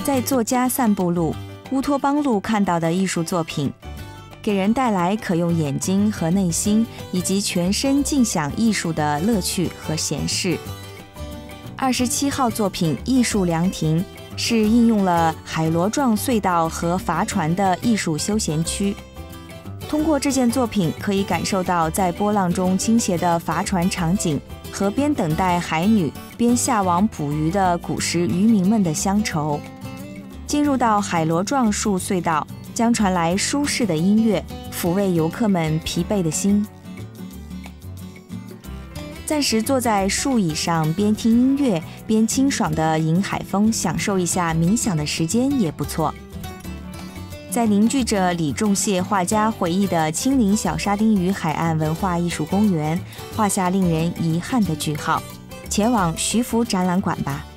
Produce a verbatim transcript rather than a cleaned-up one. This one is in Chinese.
在作家散步路、乌托邦路看到的艺术作品，给人带来可用眼睛和内心以及全身尽享艺术的乐趣和闲适。二十七号作品《艺术凉亭》是应用了海螺状隧道和伐船的艺术休闲区。通过这件作品，可以感受到在波浪中倾斜的伐船场景和边等待海女边下网捕鱼的古时渔民们的乡愁。进入到海螺状树隧道，将传来舒适的音乐，抚慰游客们疲惫的心。暂时坐在树椅上，边听音乐边清爽的迎海风，享受一下冥想的时间也不错。在凝聚着李仲燮画家回忆的亲临小沙丁鱼海岸文化艺术公园，画下令人遗憾的句号。前往徐福展览馆吧。